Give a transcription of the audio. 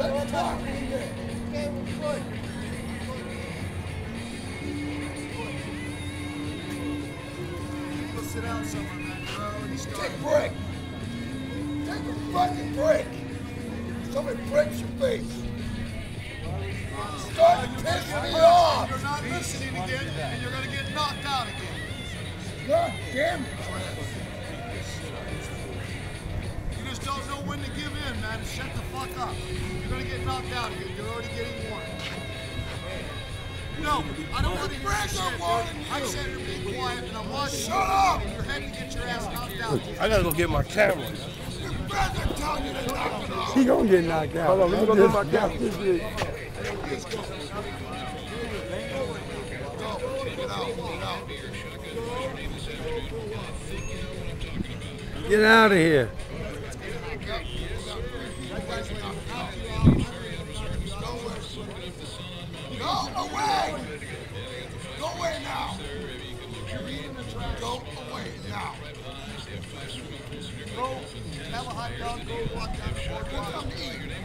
Let's talk. Go sit down somewhere, man. You're already started. Take a break. Take a fucking break. Somebody breaks your face. Start pissing me off. You're not listening again, and you're gonna get knocked out again. God damn it, You just don't know when to give in, man. Shut the fuck up. You're gonna get knocked out again. You're already getting warned. No, I don't want to hear this shit, dude. I'm sitting here being quiet, and I'm watching you, and you're heading to get your ass knocked out. I gotta go get my camera. Your friends are telling you to knock it off. He gonna get knocked out. Hold on, let me go get my camera. Get out. Get out of here. Go away! Go away now! Go away now! Go, have a hot dog, go walk down the boardwalk. Come to eat.